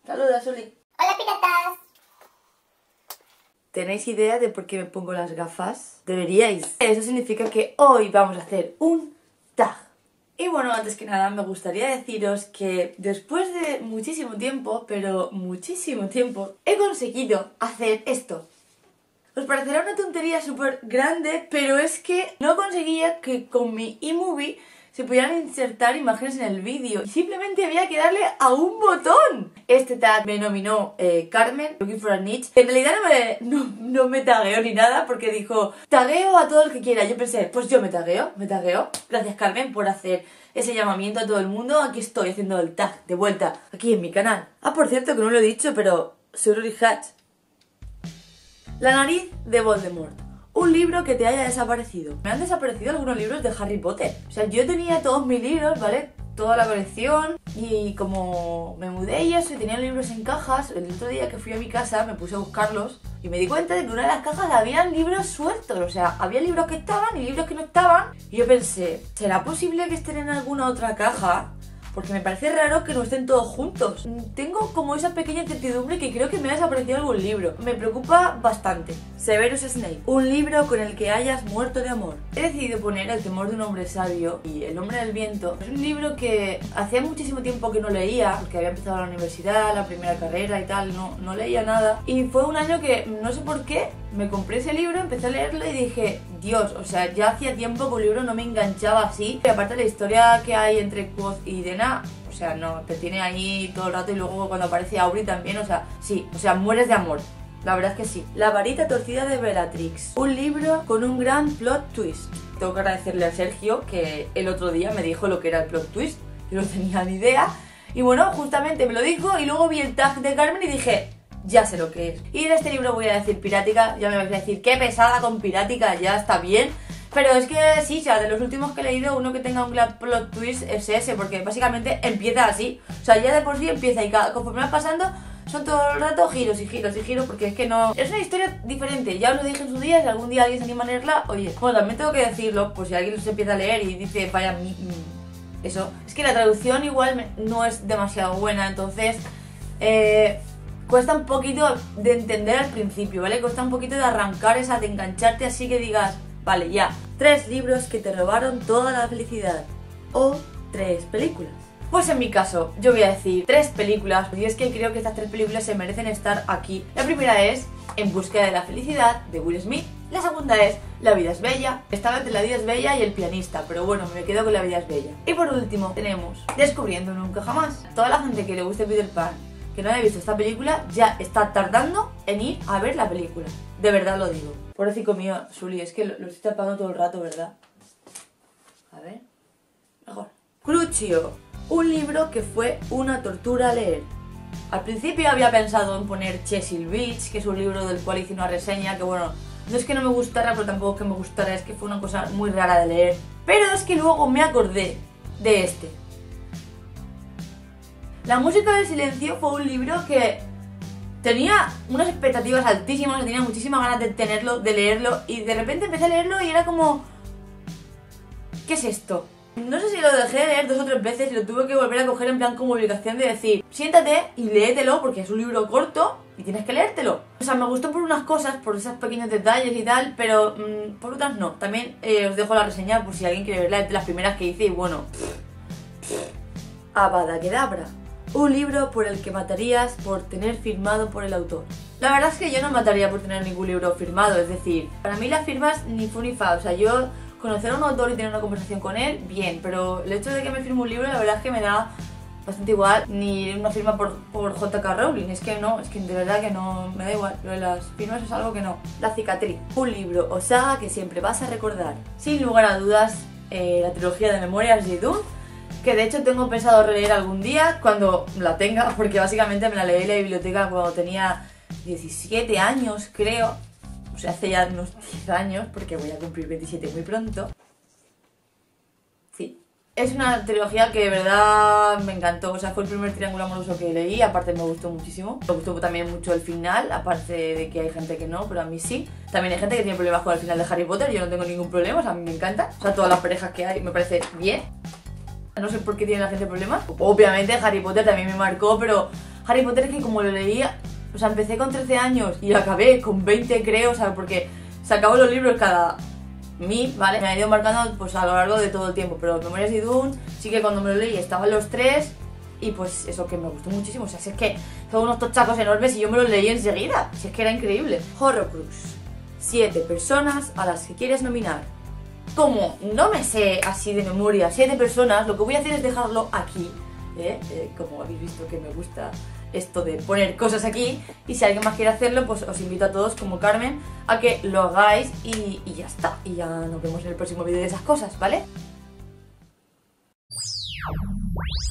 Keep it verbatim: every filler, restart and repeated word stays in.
Saluda, Soli. Hola, piratas. ¿Tenéis idea de por qué me pongo las gafas? Deberíais. Eso significa que hoy vamos a hacer un tag. Y bueno, antes que nada me gustaría deciros que después de muchísimo tiempo, pero muchísimo tiempo, he conseguido hacer esto. Os parecerá una tontería súper grande, pero es que no conseguía que con mi iMovie se pudieran insertar imágenes en el vídeo. Simplemente había que darle a un botón. Este tag me nominó eh, Carmen, Looking for a Niche. En realidad no me, no, no me tagueó ni nada porque dijo, tagueo a todo el que quiera. Yo pensé, pues yo me tagueo, me tagueo. Gracias, Carmen, por hacer ese llamamiento a todo el mundo. Aquí estoy haciendo el tag de vuelta, aquí en mi canal. Ah, por cierto, que no lo he dicho, pero Sorority Hatch. La nariz de Voldemort. Un libro que te haya desaparecido. Me han desaparecido algunos libros de Harry Potter. O sea, yo tenía todos mis libros, ¿vale? Toda la colección. Y como me mudé y eso, y tenía libros en cajas, el otro día que fui a mi casa me puse a buscarlos y me di cuenta de que en una de las cajas habían libros sueltos. O sea, había libros que estaban y libros que no estaban. Y yo pensé, ¿será posible que estén en alguna otra caja? Porque me parece raro que no estén todos juntos. Tengo como esa pequeña incertidumbre que creo que me ha desaparecido algún libro. Me preocupa bastante. Severus Snape. Un libro con el que hayas muerto de amor. He decidido poner El temor de un hombre sabio y El hombre del viento. Es un libro que hacía muchísimo tiempo que no leía, porque había empezado la universidad, la primera carrera y tal, no, no leía nada. Y fue un año que, no sé por qué, me compré ese libro, empecé a leerlo y dije, Dios, o sea, ya hacía tiempo que un libro no me enganchaba así. Y aparte la historia que hay entre Quoth y Dena, o sea, no, te tiene ahí todo el rato y luego cuando aparece Aubrey también, o sea, sí, o sea, mueres de amor. La verdad es que sí. La varita torcida de Bellatrix. Un libro con un gran plot twist. Tengo que agradecerle a Sergio que el otro día me dijo lo que era el plot twist. Yo no tenía ni idea. Y bueno, justamente me lo dijo y luego vi el tag de Carmen y dije, ya sé lo que es. Y en este libro voy a decir pirática. Ya me vais a decir, qué pesada con pirática, ya está bien. Pero es que sí, o sea, de los últimos que he leído, uno que tenga un gran plot twist es ese, porque básicamente empieza así. O sea, ya de por sí empieza y cada, conforme va pasando, son todo el rato giros y giros y giros, porque es que no... Es una historia diferente, ya os lo dije en su día, si algún día alguien se anima a leerla, oye, bueno, también tengo que decirlo, pues si alguien se empieza a leer y dice, vaya, eso, es que la traducción igual no es demasiado buena, entonces, eh... cuesta un poquito de entender al principio, ¿vale? Cuesta un poquito de arrancar esa, de engancharte así que digas, vale, ya. Tres libros que te robaron toda la felicidad. O tres películas. Pues en mi caso, yo voy a decir tres películas, y es que creo que estas tres películas se merecen estar aquí. La primera es En búsqueda de la felicidad, de Will Smith. La segunda es La vida es bella. Estaba entre La vida es bella y El pianista, pero bueno, me quedo con La vida es bella. Y por último tenemos Descubriendo nunca jamás. Toda la gente que le guste Peter Pan, que no haya visto esta película, ya está tardando en ir a ver la película. De verdad lo digo. Pobrecito mío, Sully, es que lo, lo estoy tapando todo el rato, ¿verdad? A ver. Mejor. Crucio. Un libro que fue una tortura leer. Al principio había pensado en poner Cecil Beach, que es un libro del cual hice una reseña, que bueno, no es que no me gustara, pero tampoco es que me gustara, es que fue una cosa muy rara de leer. Pero es que luego me acordé de este. La música del silencio fue un libro que tenía unas expectativas altísimas, tenía muchísimas ganas de tenerlo, de leerlo, y de repente empecé a leerlo y era como... ¿qué es esto? No sé si lo dejé de leer dos o tres veces y lo tuve que volver a coger en plan como obligación de decir, siéntate y léetelo porque es un libro corto y tienes que leértelo. O sea, me gustó por unas cosas, por esos pequeños detalles y tal, pero mmm, por otras no. También eh, os dejo la reseña por si alguien quiere verla, de las primeras que hice y bueno... Avada Kedavra. Un libro por el que matarías por tener firmado por el autor. La verdad es que yo no mataría por tener ningún libro firmado, es decir, para mí las firmas ni fu ni fa, o sea, yo conocer a un autor y tener una conversación con él, bien, pero el hecho de que me firme un libro la verdad es que me da bastante igual, ni una firma por, por J K Rowling, es que no, es que de verdad que no, me da igual, lo de las firmas es algo que no. La cicatriz, un libro o saga que siempre vas a recordar. Sin lugar a dudas, eh, la trilogía de Memorias de Dune, que de hecho tengo pensado releer algún día cuando la tenga, porque básicamente me la leí en la biblioteca cuando tenía diecisiete años, creo. O sea, hace ya unos diez años, porque voy a cumplir veintisiete muy pronto. Sí. Es una trilogía que de verdad me encantó, o sea, fue el primer triángulo amoroso que leí, aparte me gustó muchísimo. Me gustó también mucho el final, aparte de que hay gente que no, pero a mí sí. También hay gente que tiene problemas con el final de Harry Potter, yo no tengo ningún problema, o sea, a mí me encanta. O sea, todas las parejas que hay me parece bien. No sé por qué tiene la gente problemas. Obviamente Harry Potter también me marcó, pero Harry Potter es que como lo leía, o sea, empecé con trece años y acabé con veinte creo, o sea, porque se acabó los libros cada mil, ¿vale? Me ha ido marcando pues a lo largo de todo el tiempo, pero Memorias de Dune sí que cuando me lo leí estaban los tres y pues eso que me gustó muchísimo, o sea, si es que son unos tochacos enormes y yo me los leí enseguida, si es que era increíble. Horrocrux, siete personas a las que quieres nominar. Como no me sé así de memoria siete personas, lo que voy a hacer es dejarlo aquí, ¿eh? Eh, como habéis visto que me gusta esto de poner cosas aquí, y si alguien más quiere hacerlo, pues os invito a todos, como Carmen, a que lo hagáis y, y ya está, y ya nos vemos en el próximo vídeo de esas cosas, ¿vale?